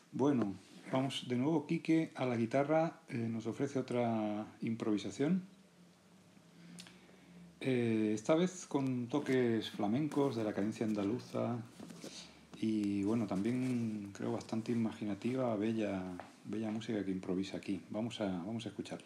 Bueno, vamos de nuevo. Quique a la guitarra nos ofrece otra improvisación. Esta vez con toques flamencos de la cadencia andaluza y bueno, también creo bastante imaginativa, bella música que improvisa aquí. Vamos a escucharla.